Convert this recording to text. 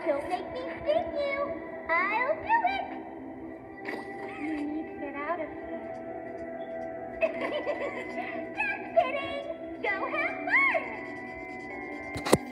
Don't make me sting you. I'll do it. You need to get out of here. Just kidding. Go have fun.